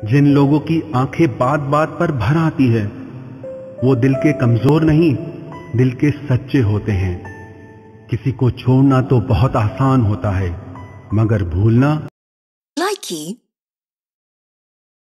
जिन लोगों की आंखें बात बात पर भर आती है, वो दिल के कमजोर नहीं, दिल के सच्चे होते हैं। किसी को छोड़ना तो बहुत आसान होता है, मगर भूलना। Likey